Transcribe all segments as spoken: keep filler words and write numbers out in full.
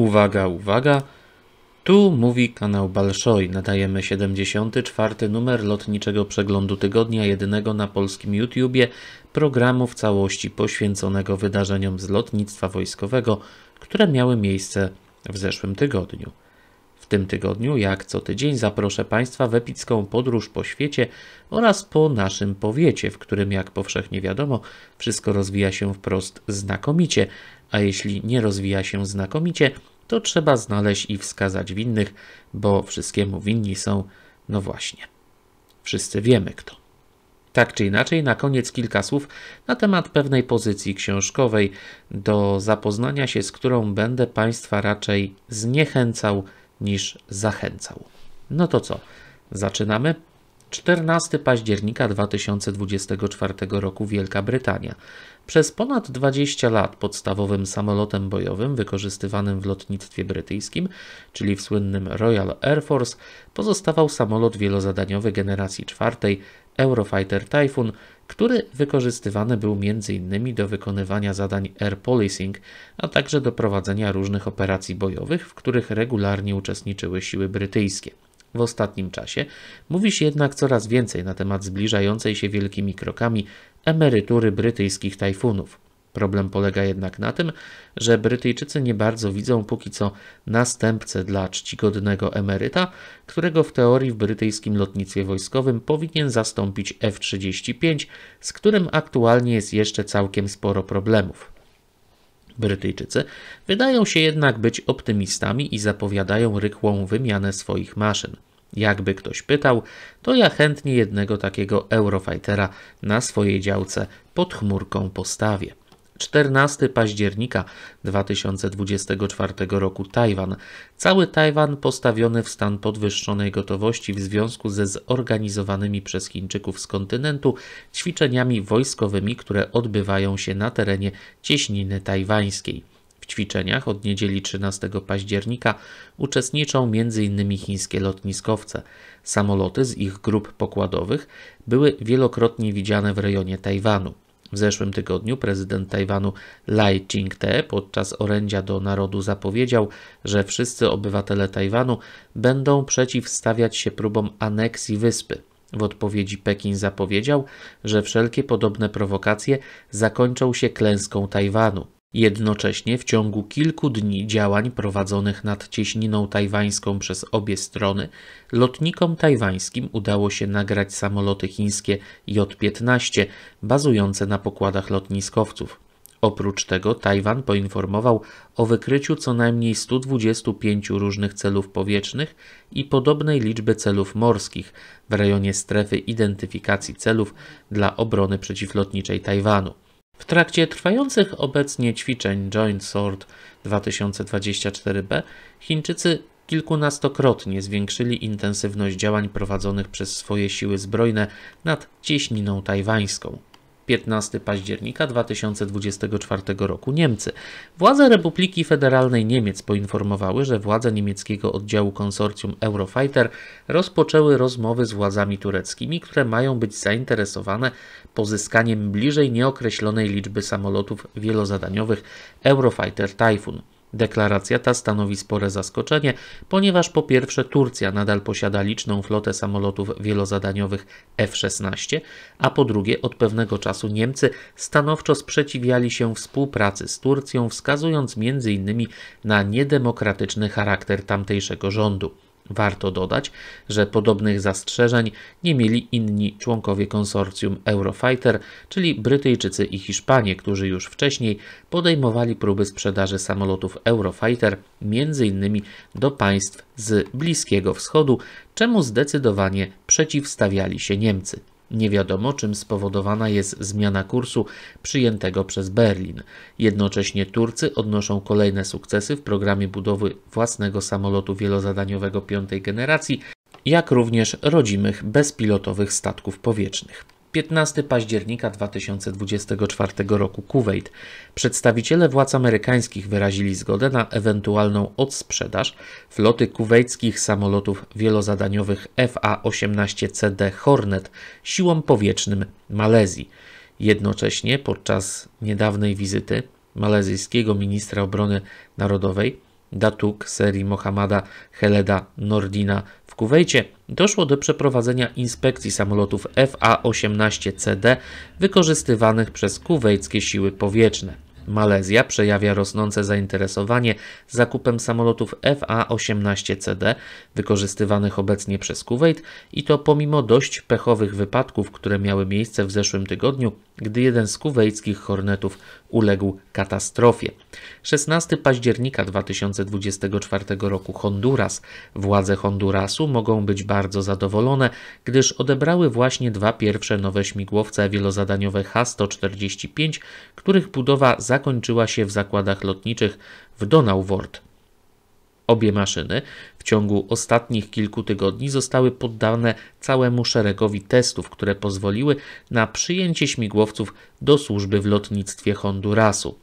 Uwaga, uwaga, tu mówi kanał Balszoj. Nadajemy siedemdziesiąty czwarty numer lotniczego przeglądu tygodnia, jedynego na polskim YouTubie, programu w całości poświęconego wydarzeniom z lotnictwa wojskowego, które miały miejsce w zeszłym tygodniu. W tym tygodniu, jak co tydzień, zaproszę Państwa w epicką podróż po świecie oraz po naszym powiecie, w którym, jak powszechnie wiadomo, wszystko rozwija się wprost znakomicie, a jeśli nie rozwija się znakomicie, to trzeba znaleźć i wskazać winnych, bo wszystkiemu winni są, no właśnie, wszyscy wiemy kto. Tak czy inaczej, na koniec kilka słów na temat pewnej pozycji książkowej, do zapoznania się z którą będę Państwa raczej zniechęcał niż zachęcał. No to co, zaczynamy? czternastego października dwa tysiące dwudziestego czwartego roku Wielka Brytania. Przez ponad dwadzieścia lat podstawowym samolotem bojowym wykorzystywanym w lotnictwie brytyjskim, czyli w słynnym Royal Air Force, pozostawał samolot wielozadaniowy generacji czwartej Eurofighter Typhoon, który wykorzystywany był między innymi do wykonywania zadań air policing, a także do prowadzenia różnych operacji bojowych, w których regularnie uczestniczyły siły brytyjskie. W ostatnim czasie mówi się jednak coraz więcej na temat zbliżającej się wielkimi krokami emerytury brytyjskich tajfunów. Problem polega jednak na tym, że Brytyjczycy nie bardzo widzą póki co następcę dla czcigodnego emeryta, którego w teorii w brytyjskim lotnictwie wojskowym powinien zastąpić F trzydzieści pięć, z którym aktualnie jest jeszcze całkiem sporo problemów. Brytyjczycy wydają się jednak być optymistami i zapowiadają rychłą wymianę swoich maszyn. Jakby ktoś pytał, to ja chętnie jednego takiego Eurofightera na swojej działce pod chmurką postawię. czternastego października dwa tysiące dwudziestego czwartego roku Tajwan. Cały Tajwan postawiony w stan podwyższonej gotowości w związku ze zorganizowanymi przez Chińczyków z kontynentu ćwiczeniami wojskowymi, które odbywają się na terenie cieśniny tajwańskiej. W ćwiczeniach od niedzieli trzynastego października uczestniczą między innymi chińskie lotniskowce. Samoloty z ich grup pokładowych były wielokrotnie widziane w rejonie Tajwanu. W zeszłym tygodniu prezydent Tajwanu Lai Ching-te podczas orędzia do narodu zapowiedział, że wszyscy obywatele Tajwanu będą przeciwstawiać się próbom aneksji wyspy. W odpowiedzi Pekin zapowiedział, że wszelkie podobne prowokacje zakończą się klęską Tajwanu. Jednocześnie w ciągu kilku dni działań prowadzonych nad cieśniną tajwańską przez obie strony lotnikom tajwańskim udało się nagrać samoloty chińskie J piętnaście bazujące na pokładach lotniskowców. Oprócz tego Tajwan poinformował o wykryciu co najmniej stu dwudziestu pięciu różnych celów powietrznych i podobnej liczby celów morskich w rejonie strefy identyfikacji celów dla obrony przeciwlotniczej Tajwanu. W trakcie trwających obecnie ćwiczeń Joint Sword dwa tysiące dwadzieścia cztery B Chińczycy kilkunastokrotnie zwiększyli intensywność działań prowadzonych przez swoje siły zbrojne nad cieśniną tajwańską. piętnastego października dwa tysiące dwudziestego czwartego roku Niemcy. Władze Republiki Federalnej Niemiec poinformowały, że władze niemieckiego oddziału konsorcjum Eurofighter rozpoczęły rozmowy z władzami tureckimi, które mają być zainteresowane pozyskaniem bliżej nieokreślonej liczby samolotów wielozadaniowych Eurofighter Typhoon. Deklaracja ta stanowi spore zaskoczenie, ponieważ po pierwsze Turcja nadal posiada liczną flotę samolotów wielozadaniowych F szesnaście, a po drugie od pewnego czasu Niemcy stanowczo sprzeciwiali się współpracy z Turcją, wskazując między innymi na niedemokratyczny charakter tamtejszego rządu. Warto dodać, że podobnych zastrzeżeń nie mieli inni członkowie konsorcjum Eurofighter, czyli Brytyjczycy i Hiszpanie, którzy już wcześniej podejmowali próby sprzedaży samolotów Eurofighter między innymi do państw z Bliskiego Wschodu, czemu zdecydowanie przeciwstawiali się Niemcy. Nie wiadomo, czym spowodowana jest zmiana kursu przyjętego przez Berlin. Jednocześnie Turcy odnoszą kolejne sukcesy w programie budowy własnego samolotu wielozadaniowego piątej generacji, jak również rodzimych bezpilotowych statków powietrznych. piętnastego października dwa tysiące dwudziestego czwartego roku Kuwejt. Przedstawiciele władz amerykańskich wyrazili zgodę na ewentualną odsprzedaż floty kuwejckich samolotów wielozadaniowych F A osiemnaście C D Hornet siłom powietrznym Malezji. Jednocześnie podczas niedawnej wizyty malezyjskiego ministra obrony narodowej Datuk serii Mohammada Kheleda Nordina w Kuwejcie doszło do przeprowadzenia inspekcji samolotów F A osiemnaście C D wykorzystywanych przez kuwejskie siły powietrzne. Malezja przejawia rosnące zainteresowanie zakupem samolotów F A osiemnaście C D wykorzystywanych obecnie przez Kuwejt i to pomimo dość pechowych wypadków, które miały miejsce w zeszłym tygodniu, gdy jeden z kuwejskich Hornetów uległ katastrofie. szesnastego października dwa tysiące dwudziestego czwartego roku Honduras. Władze Hondurasu mogą być bardzo zadowolone, gdyż odebrały właśnie dwa pierwsze nowe śmigłowce wielozadaniowe H sto czterdzieści pięć, których budowa zakończyła się w zakładach lotniczych w Donauwörth. Obie maszyny w ciągu ostatnich kilku tygodni zostały poddane całemu szeregowi testów, które pozwoliły na przyjęcie śmigłowców do służby w lotnictwie Hondurasu.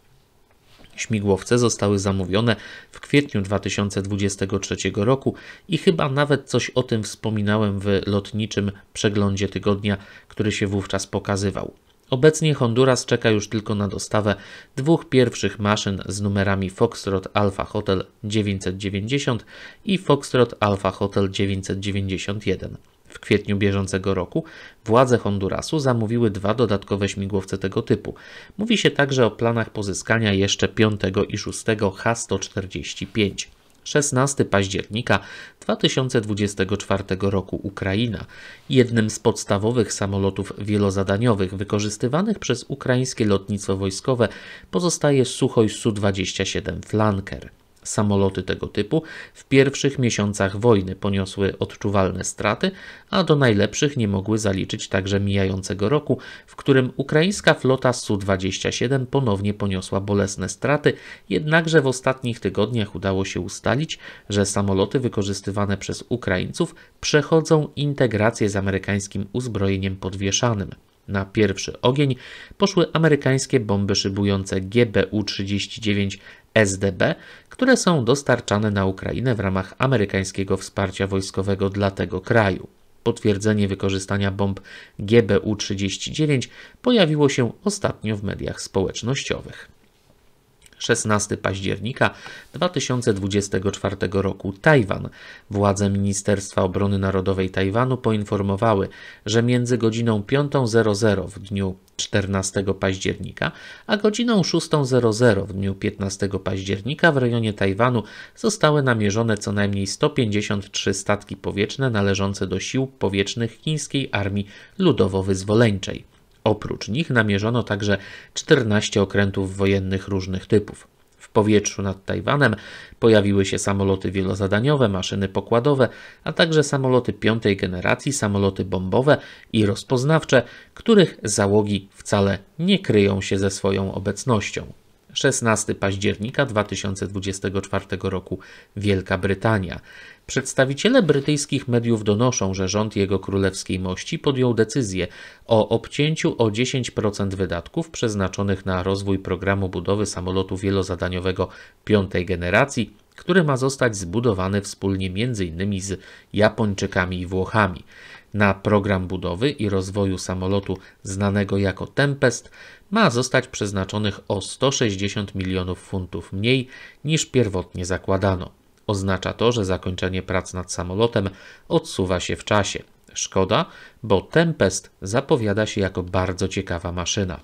Śmigłowce zostały zamówione w kwietniu dwa tysiące dwudziestego trzeciego roku i chyba nawet coś o tym wspominałem w lotniczym przeglądzie tygodnia, który się wówczas pokazywał. Obecnie Honduras czeka już tylko na dostawę dwóch pierwszych maszyn z numerami Foxtrot Alpha Hotel dziewięćset dziewięćdziesiąt i Foxtrot Alpha Hotel dziewięćset dziewięćdziesiąt jeden. W kwietniu bieżącego roku władze Hondurasu zamówiły dwa dodatkowe śmigłowce tego typu. Mówi się także o planach pozyskania jeszcze piątego i szóstego H sto czterdzieści pięć. szesnastego października dwa tysiące dwudziestego czwartego roku Ukraina. Jednym z podstawowych samolotów wielozadaniowych wykorzystywanych przez ukraińskie lotnictwo wojskowe pozostaje Suchoj S U dwadzieścia siedem Flanker. Samoloty tego typu w pierwszych miesiącach wojny poniosły odczuwalne straty, a do najlepszych nie mogły zaliczyć także mijającego roku, w którym ukraińska flota S U dwadzieścia siedem ponownie poniosła bolesne straty, jednakże w ostatnich tygodniach udało się ustalić, że samoloty wykorzystywane przez Ukraińców przechodzą integrację z amerykańskim uzbrojeniem podwieszanym. Na pierwszy ogień poszły amerykańskie bomby szybujące G B U trzydzieści dziewięć S D B, które są dostarczane na Ukrainę w ramach amerykańskiego wsparcia wojskowego dla tego kraju. Potwierdzenie wykorzystania bomb G B U trzydzieści dziewięć pojawiło się ostatnio w mediach społecznościowych. szesnastego października dwa tysiące dwudziestego czwartego roku Tajwan. Władze Ministerstwa Obrony Narodowej Tajwanu poinformowały, że między godziną piątą zero zero w dniu czternastego października a godziną szóstą zero zero w dniu piętnastego października w rejonie Tajwanu zostały namierzone co najmniej sto pięćdziesiąt trzy statki powietrzne należące do sił powietrznych Chińskiej Armii Ludowo-Wyzwoleńczej. Oprócz nich namierzono także czternaście okrętów wojennych różnych typów. W powietrzu nad Tajwanem pojawiły się samoloty wielozadaniowe, maszyny pokładowe, a także samoloty piątej generacji, samoloty bombowe i rozpoznawcze, których załogi wcale nie kryją się ze swoją obecnością. szesnastego października dwa tysiące dwudziestego czwartego roku Wielka Brytania. Przedstawiciele brytyjskich mediów donoszą, że rząd Jego Królewskiej Mości podjął decyzję o obcięciu o dziesięć procent wydatków przeznaczonych na rozwój programu budowy samolotu wielozadaniowego piątej generacji, który ma zostać zbudowany wspólnie między innymi z Japończykami i Włochami. Na program budowy i rozwoju samolotu znanego jako Tempest ma zostać przeznaczonych o sto sześćdziesiąt milionów funtów mniej niż pierwotnie zakładano. Oznacza to, że zakończenie prac nad samolotem odsuwa się w czasie. Szkoda, bo Tempest zapowiada się jako bardzo ciekawa maszyna.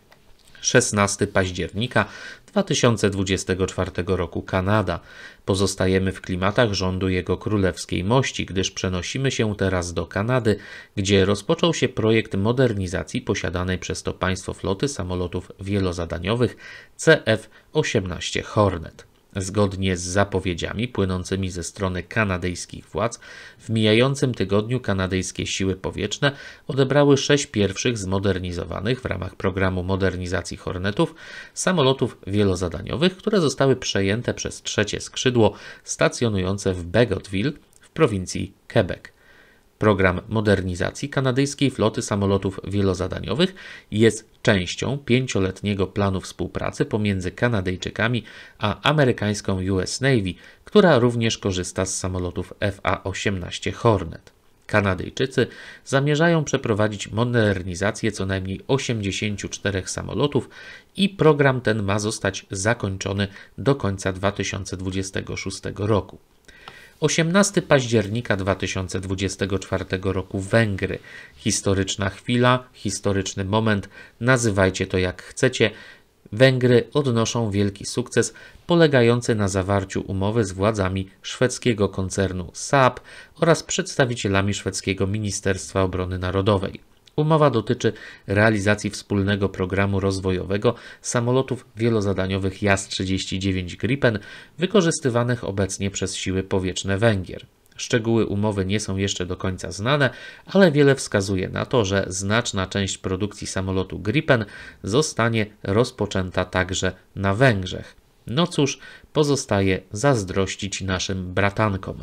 szesnastego października dwa tysiące dwudziestego czwartego roku Kanada. Pozostajemy w klimatach rządu Jego Królewskiej Mości, gdyż przenosimy się teraz do Kanady, gdzie rozpoczął się projekt modernizacji posiadanej przez to państwo floty samolotów wielozadaniowych C F osiemnaście Hornet. Zgodnie z zapowiedziami płynącymi ze strony kanadyjskich władz, w mijającym tygodniu kanadyjskie siły powietrzne odebrały sześć pierwszych zmodernizowanych w ramach programu modernizacji Hornetów samolotów wielozadaniowych, które zostały przejęte przez trzecie skrzydło stacjonujące w Bagotville w prowincji Quebec. Program modernizacji kanadyjskiej floty samolotów wielozadaniowych jest częścią pięcioletniego planu współpracy pomiędzy Kanadyjczykami a amerykańską U S Navy, która również korzysta z samolotów F A osiemnaście Hornet. Kanadyjczycy zamierzają przeprowadzić modernizację co najmniej osiemdziesięciu czterech samolotów i program ten ma zostać zakończony do końca dwa tysiące dwudziestego szóstego roku. osiemnastego października dwa tysiące dwudziestego czwartego roku Węgry. Historyczna chwila, historyczny moment, nazywajcie to jak chcecie. Węgry odnoszą wielki sukces polegający na zawarciu umowy z władzami szwedzkiego koncernu Saab oraz przedstawicielami szwedzkiego Ministerstwa Obrony Narodowej. Umowa dotyczy realizacji wspólnego programu rozwojowego samolotów wielozadaniowych Jas trzydzieści dziewięć Gripen wykorzystywanych obecnie przez siły powietrzne Węgier. Szczegóły umowy nie są jeszcze do końca znane, ale wiele wskazuje na to, że znaczna część produkcji samolotu Gripen zostanie rozpoczęta także na Węgrzech. No cóż, pozostaje zazdrościć naszym bratankom.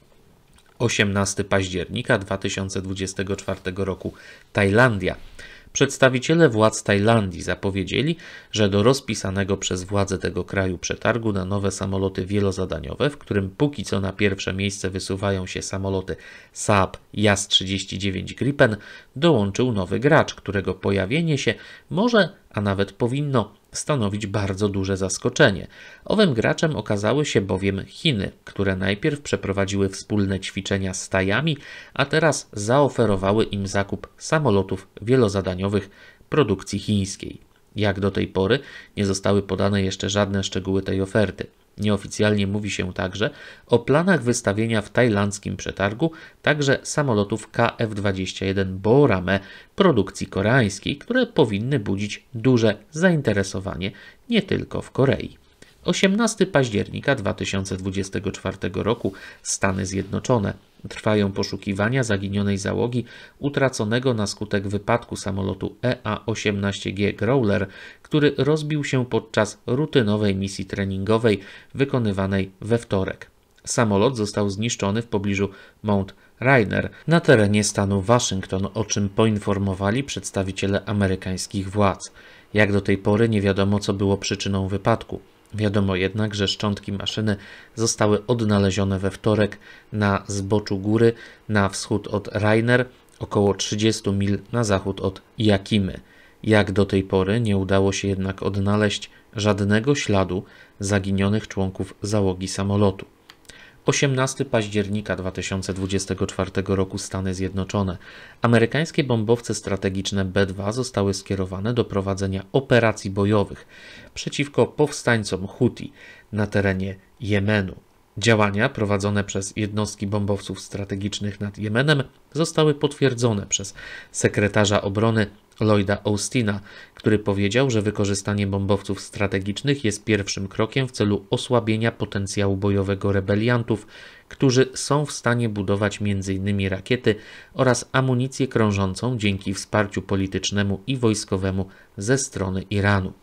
osiemnastego października dwa tysiące dwudziestego czwartego roku Tajlandia. Przedstawiciele władz Tajlandii zapowiedzieli, że do rozpisanego przez władze tego kraju przetargu na nowe samoloty wielozadaniowe, w którym póki co na pierwsze miejsce wysuwają się samoloty Saab Jas trzydzieści dziewięć Gripen, dołączył nowy gracz, którego pojawienie się może, a nawet powinno stanowić bardzo duże zaskoczenie. Owym graczem okazały się bowiem Chiny, które najpierw przeprowadziły wspólne ćwiczenia z Tajami, a teraz zaoferowały im zakup samolotów wielozadaniowych produkcji chińskiej. Jak do tej pory nie zostały podane jeszcze żadne szczegóły tej oferty. Nieoficjalnie mówi się także o planach wystawienia w tajlandzkim przetargu także samolotów K F dwadzieścia jeden Boorame produkcji koreańskiej, które powinny budzić duże zainteresowanie nie tylko w Korei. osiemnastego października dwa tysiące dwudziestego czwartego roku Stany Zjednoczone. Trwają poszukiwania zaginionej załogi utraconego na skutek wypadku samolotu E A osiemnaście G Growler, który rozbił się podczas rutynowej misji treningowej wykonywanej we wtorek. Samolot został zniszczony w pobliżu Mount Rainier na terenie stanu Waszyngton, o czym poinformowali przedstawiciele amerykańskich władz. Jak do tej pory nie wiadomo, co było przyczyną wypadku. Wiadomo jednak, że szczątki maszyny zostały odnalezione we wtorek na zboczu góry na wschód od Rainier, około trzydziestu mil na zachód od Jakimy. Jak do tej pory nie udało się jednak odnaleźć żadnego śladu zaginionych członków załogi samolotu. osiemnastego października dwa tysiące dwudziestego czwartego roku Stany Zjednoczone. Amerykańskie bombowce strategiczne B dwa zostały skierowane do prowadzenia operacji bojowych przeciwko powstańcom Huti na terenie Jemenu. Działania prowadzone przez jednostki bombowców strategicznych nad Jemenem zostały potwierdzone przez sekretarza obrony Lloyda Austina, który powiedział, że wykorzystanie bombowców strategicznych jest pierwszym krokiem w celu osłabienia potencjału bojowego rebeliantów, którzy są w stanie budować między innymi rakiety oraz amunicję krążącą dzięki wsparciu politycznemu i wojskowemu ze strony Iranu.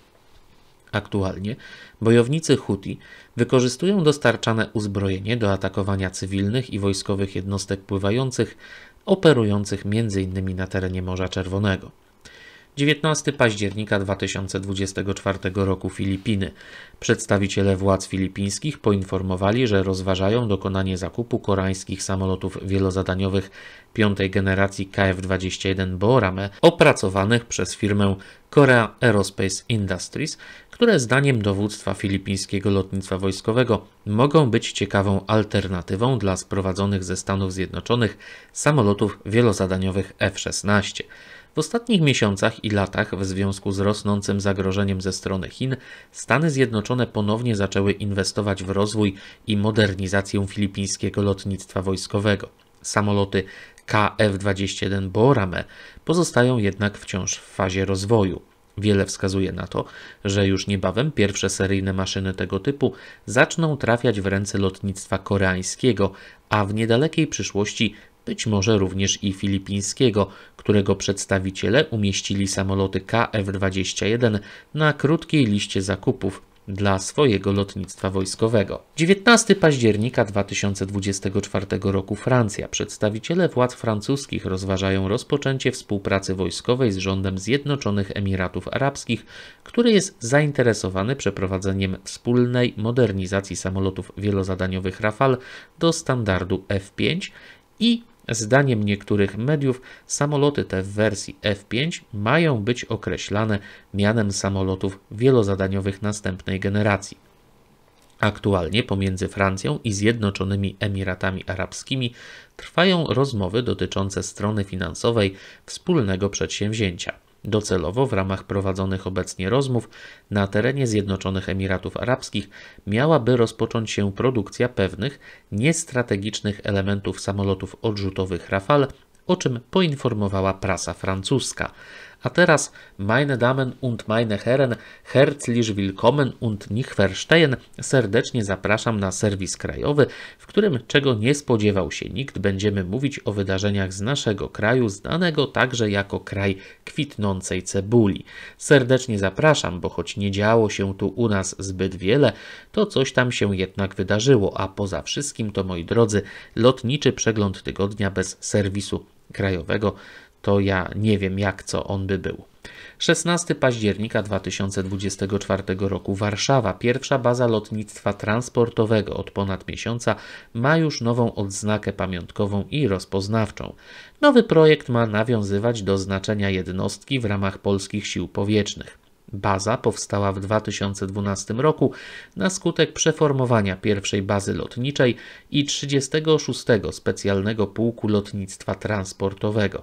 Aktualnie bojownicy Huti wykorzystują dostarczane uzbrojenie do atakowania cywilnych i wojskowych jednostek pływających operujących między innymi na terenie Morza Czerwonego. dziewiętnastego października dwa tysiące dwudziestego czwartego roku Filipiny. Przedstawiciele władz filipińskich poinformowali, że rozważają dokonanie zakupu koreańskich samolotów wielozadaniowych piątej generacji K F dwadzieścia jeden Boorame opracowanych przez firmę Korea Aerospace Industries, które zdaniem dowództwa filipińskiego lotnictwa wojskowego mogą być ciekawą alternatywą dla sprowadzonych ze Stanów Zjednoczonych samolotów wielozadaniowych F szesnaście. W ostatnich miesiącach i latach w związku z rosnącym zagrożeniem ze strony Chin Stany Zjednoczone ponownie zaczęły inwestować w rozwój i modernizację filipińskiego lotnictwa wojskowego. Samoloty K F dwadzieścia jeden Boorame pozostają jednak wciąż w fazie rozwoju. Wiele wskazuje na to, że już niebawem pierwsze seryjne maszyny tego typu zaczną trafiać w ręce lotnictwa koreańskiego, a w niedalekiej przyszłości być może również i filipińskiego, którego przedstawiciele umieścili samoloty K F dwadzieścia jeden na krótkiej liście zakupów dla swojego lotnictwa wojskowego. dziewiętnastego października dwa tysiące dwudziestego czwartego roku Francja. Przedstawiciele władz francuskich rozważają rozpoczęcie współpracy wojskowej z rządem Zjednoczonych Emiratów Arabskich, który jest zainteresowany przeprowadzeniem wspólnej modernizacji samolotów wielozadaniowych Rafale do standardu F pięć i Zdaniem niektórych mediów samoloty te w wersji F pięć mają być określane mianem samolotów wielozadaniowych następnej generacji. Aktualnie pomiędzy Francją i Zjednoczonymi Emiratami Arabskimi trwają rozmowy dotyczące strony finansowej wspólnego przedsięwzięcia. Docelowo w ramach prowadzonych obecnie rozmów na terenie Zjednoczonych Emiratów Arabskich miałaby rozpocząć się produkcja pewnych niestrategicznych elementów samolotów odrzutowych Rafale, o czym poinformowała prasa francuska. A teraz, meine Damen und meine Herren, herzlich willkommen und nicht verstehen. Serdecznie zapraszam na serwis krajowy, w którym, czego nie spodziewał się nikt, będziemy mówić o wydarzeniach z naszego kraju, znanego także jako kraj kwitnącej cebuli. Serdecznie zapraszam, bo choć nie działo się tu u nas zbyt wiele, to coś tam się jednak wydarzyło, a poza wszystkim to, moi drodzy, lotniczy przegląd tygodnia bez serwisu krajowego, to ja nie wiem, jak co on by był. szesnastego października dwa tysiące dwudziestego czwartego roku Warszawa, pierwsza baza lotnictwa transportowego od ponad miesiąca, ma już nową odznakę pamiątkową i rozpoznawczą. Nowy projekt ma nawiązywać do znaczenia jednostki w ramach polskich sił powietrznych. Baza powstała w dwa tysiące dwunastym roku na skutek przeformowania pierwszej bazy lotniczej i trzydziestego szóstego Specjalnego Pułku Lotnictwa Transportowego.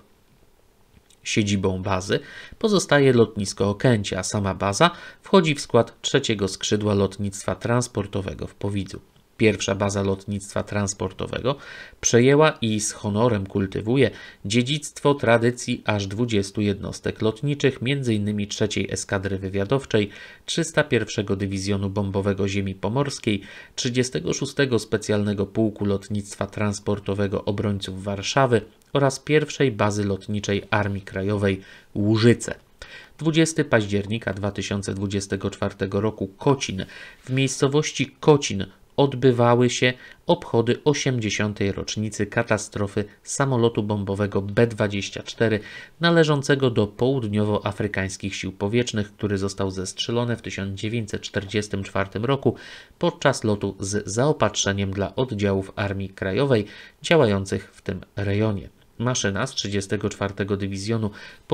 Siedzibą bazy pozostaje lotnisko Okęcie, a sama baza wchodzi w skład trzeciego skrzydła lotnictwa transportowego w Powidzu. Pierwsza baza lotnictwa transportowego przejęła i z honorem kultywuje dziedzictwo tradycji aż dwudziestu jednostek lotniczych, między innymi trzeciej Eskadry Wywiadowczej, trzysta pierwszego Dywizjonu Bombowego Ziemi Pomorskiej, trzydziestego szóstego Specjalnego Pułku Lotnictwa Transportowego Obrońców Warszawy oraz pierwszej bazy lotniczej Armii Krajowej Łużyce. dwudziestego października dwa tysiące dwudziestego czwartego roku Kocin. W miejscowości Kocin odbywały się obchody osiemdziesiątej rocznicy katastrofy samolotu bombowego B dwadzieścia cztery należącego do Południowoafrykańskich Sił Powietrznych, który został zestrzelony w tysiąc dziewięćset czterdziestym czwartym roku podczas lotu z zaopatrzeniem dla oddziałów Armii Krajowej działających w tym rejonie. Maszyna z trzydziestego czwartego Dywizjonu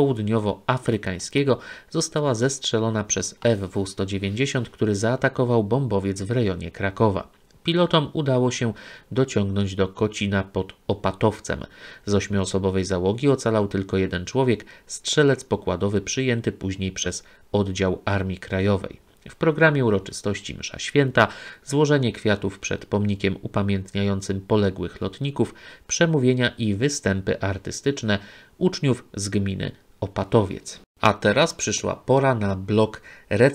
Południowoafrykańskiego została zestrzelona przez F W sto dziewięćdziesiąt, który zaatakował bombowiec w rejonie Krakowa. Pilotom udało się dociągnąć do Kocina pod Opatowcem. Z ośmioosobowej załogi ocalał tylko jeden człowiek, strzelec pokładowy przyjęty później przez oddział Armii Krajowej. W programie uroczystości msza święta, złożenie kwiatów przed pomnikiem upamiętniającym poległych lotników, przemówienia i występy artystyczne uczniów z gminy Opatowiec. A teraz przyszła pora na blok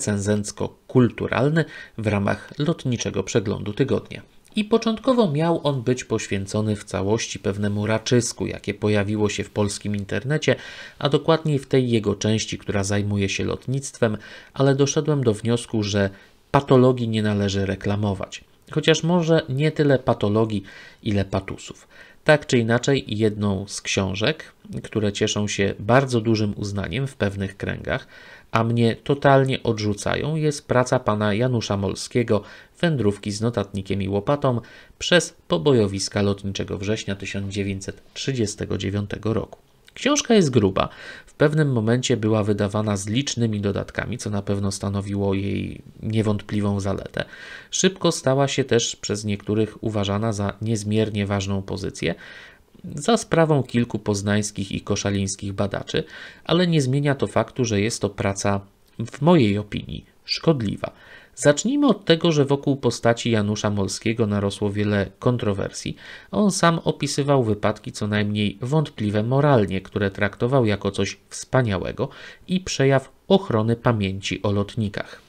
recenzencko-kulturalny w ramach lotniczego przeglądu tygodnia. I początkowo miał on być poświęcony w całości pewnemu raczysku, jakie pojawiło się w polskim internecie, a dokładniej w tej jego części, która zajmuje się lotnictwem, ale doszedłem do wniosku, że patologii nie należy reklamować. Chociaż może nie tyle patologii, ile patusów. Tak czy inaczej, jedną z książek, które cieszą się bardzo dużym uznaniem w pewnych kręgach, a mnie totalnie odrzucają, jest praca pana Janusza Molskiego Wędrówki z notatnikiem i łopatą przez pobojowiska lotniczego września tysiąc dziewięćset trzydziestego dziewiątego roku. Książka jest gruba, w pewnym momencie była wydawana z licznymi dodatkami, co na pewno stanowiło jej niewątpliwą zaletę. Szybko stała się też przez niektórych uważana za niezmiernie ważną pozycję, za sprawą kilku poznańskich i koszalińskich badaczy, ale nie zmienia to faktu, że jest to praca, w mojej opinii, szkodliwa. Zacznijmy od tego, że wokół postaci Janusza Molskiego narosło wiele kontrowersji. On sam opisywał wypadki co najmniej wątpliwe moralnie, które traktował jako coś wspaniałego i przejaw ochrony pamięci o lotnikach.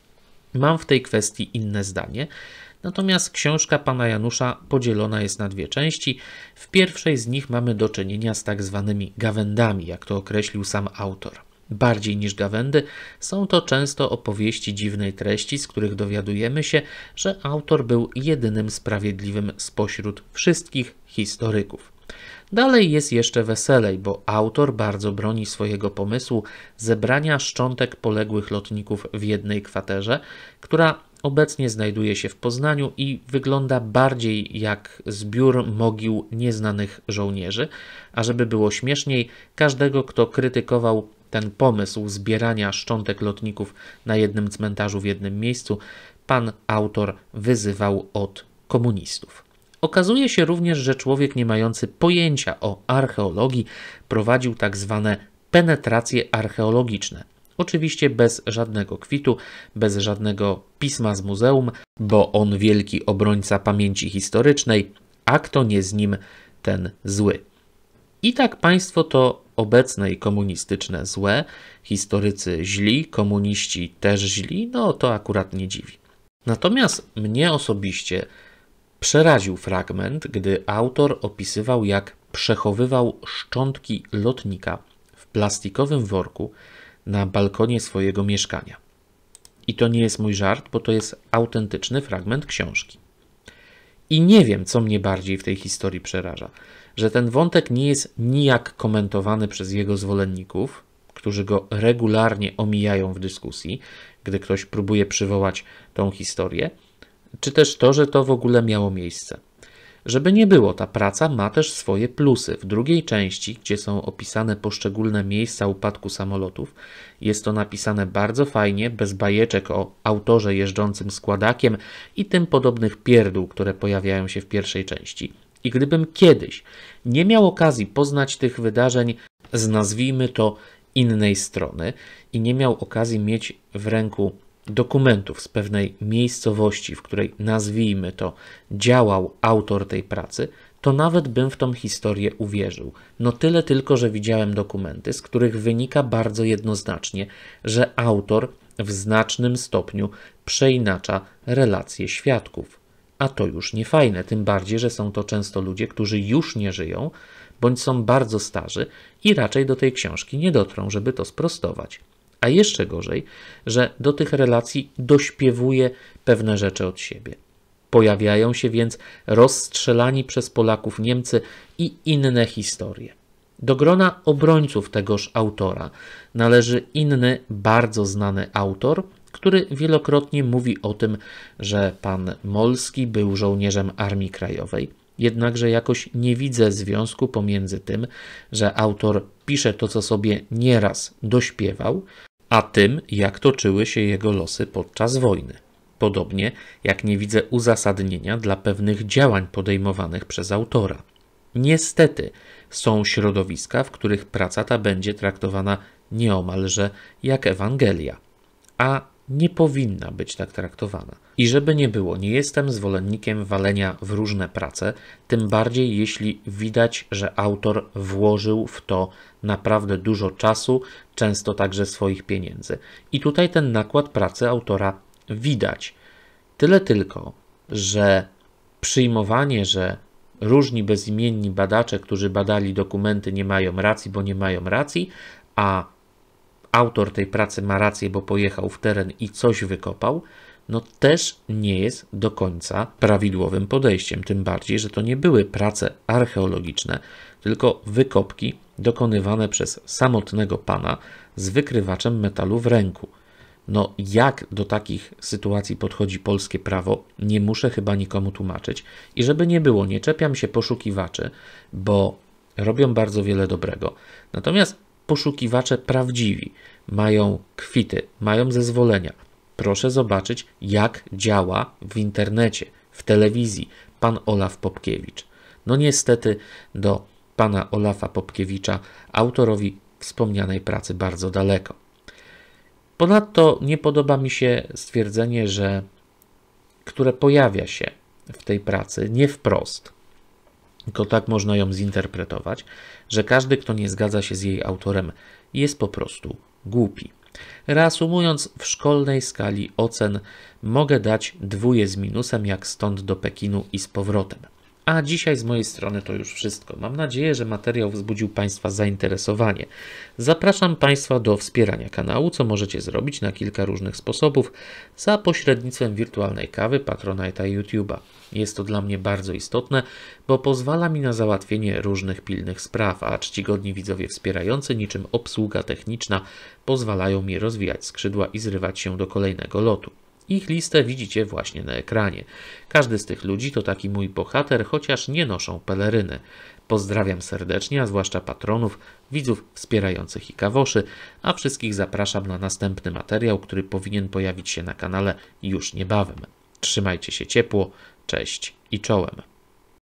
Mam w tej kwestii inne zdanie. Natomiast książka pana Janusza podzielona jest na dwie części. W pierwszej z nich mamy do czynienia z tak zwanymi gawędami, jak to określił sam autor. Bardziej niż gawędy są to często opowieści dziwnej treści, z których dowiadujemy się, że autor był jedynym sprawiedliwym spośród wszystkich historyków. Dalej jest jeszcze weselej, bo autor bardzo broni swojego pomysłu zebrania szczątek poległych lotników w jednej kwaterze, która obecnie znajduje się w Poznaniu i wygląda bardziej jak zbiór mogił nieznanych żołnierzy, a żeby było śmieszniej, każdego, kto krytykował ten pomysł zbierania szczątek lotników na jednym cmentarzu w jednym miejscu, pan autor wyzywał od komunistów. Okazuje się również, że człowiek nie mający pojęcia o archeologii prowadził tak zwane penetracje archeologiczne. Oczywiście bez żadnego kwitu, bez żadnego pisma z muzeum, bo on wielki obrońca pamięci historycznej, a kto nie z nim, ten zły. I tak państwo to obecne i komunistyczne złe, historycy źli, komuniści też źli, no to akurat nie dziwi. Natomiast mnie osobiście przeraził fragment, gdy autor opisywał, jak przechowywał szczątki lotnika w plastikowym worku na balkonie swojego mieszkania. I to nie jest mój żart, bo to jest autentyczny fragment książki. I nie wiem, co mnie bardziej w tej historii przeraża, że ten wątek nie jest nijak komentowany przez jego zwolenników, którzy go regularnie omijają w dyskusji, gdy ktoś próbuje przywołać tą historię, czy też to, że to w ogóle miało miejsce. Żeby nie było, ta praca ma też swoje plusy. W drugiej części, gdzie są opisane poszczególne miejsca upadku samolotów, jest to napisane bardzo fajnie, bez bajeczek o autorze jeżdżącym składakiem i tym podobnych pierdół, które pojawiają się w pierwszej części. I gdybym kiedyś nie miał okazji poznać tych wydarzeń z, nazwijmy to, innej strony i nie miał okazji mieć w ręku dokumentów z pewnej miejscowości, w której, nazwijmy to, działał autor tej pracy, to nawet bym w tą historię uwierzył. No tyle tylko, że widziałem dokumenty, z których wynika bardzo jednoznacznie, że autor w znacznym stopniu przeinacza relacje świadków. A to już nie fajne, tym bardziej, że są to często ludzie, którzy już nie żyją, bądź są bardzo starzy i raczej do tej książki nie dotrą, żeby to sprostować. A jeszcze gorzej, że do tych relacji dośpiewuje pewne rzeczy od siebie. Pojawiają się więc rozstrzelani przez Polaków Niemcy i inne historie. Do grona obrońców tegoż autora należy inny, bardzo znany autor, który wielokrotnie mówi o tym, że pan Molski był żołnierzem Armii Krajowej. Jednakże jakoś nie widzę związku pomiędzy tym, że autor pisze to, co sobie nieraz dośpiewał, a tym, jak toczyły się jego losy podczas wojny. Podobnie jak nie widzę uzasadnienia dla pewnych działań podejmowanych przez autora. Niestety są środowiska, w których praca ta będzie traktowana nieomalże jak Ewangelia, a nie powinna być tak traktowana. I żeby nie było, nie jestem zwolennikiem walenia w różne prace, tym bardziej jeśli widać, że autor włożył w to naprawdę dużo czasu, często także swoich pieniędzy. I tutaj ten nakład pracy autora widać. Tyle tylko, że przyjmowanie, że różni bezimienni badacze, którzy badali dokumenty, nie mają racji, bo nie mają racji, a autor tej pracy ma rację, bo pojechał w teren i coś wykopał, no też nie jest do końca prawidłowym podejściem. Tym bardziej, że to nie były prace archeologiczne, tylko wykopki dokonywane przez samotnego pana z wykrywaczem metalu w ręku. No jak do takich sytuacji podchodzi polskie prawo, nie muszę chyba nikomu tłumaczyć. I żeby nie było, nie czepiam się poszukiwaczy, bo robią bardzo wiele dobrego. Natomiast poszukiwacze prawdziwi mają kwity, mają zezwolenia. Proszę zobaczyć, jak działa w internecie, w telewizji pan Olaf Popkiewicz. No niestety do pana Olafa Popkiewicza, autorowi wspomnianej pracy, bardzo daleko. Ponadto nie podoba mi się stwierdzenie, że które pojawia się w tej pracy nie wprost, tylko tak można ją zinterpretować, że każdy, kto nie zgadza się z jej autorem, jest po prostu głupi. Reasumując, w szkolnej skali ocen mogę dać dwóje z minusem, jak stąd do Pekinu i z powrotem. A dzisiaj z mojej strony to już wszystko. Mam nadzieję, że materiał wzbudził Państwa zainteresowanie. Zapraszam Państwa do wspierania kanału, co możecie zrobić na kilka różnych sposobów za pośrednictwem wirtualnej kawy, Patronite'a i YouTube'a. Jest to dla mnie bardzo istotne, bo pozwala mi na załatwienie różnych pilnych spraw, a czcigodni widzowie wspierający, niczym obsługa techniczna, pozwalają mi rozwijać skrzydła i zrywać się do kolejnego lotu. Ich listę widzicie właśnie na ekranie. Każdy z tych ludzi to taki mój bohater, chociaż nie noszą peleryny. Pozdrawiam serdecznie, a zwłaszcza patronów, widzów wspierających IKAWOSzy, a wszystkich zapraszam na następny materiał, który powinien pojawić się na kanale już niebawem. Trzymajcie się ciepło, cześć i czołem.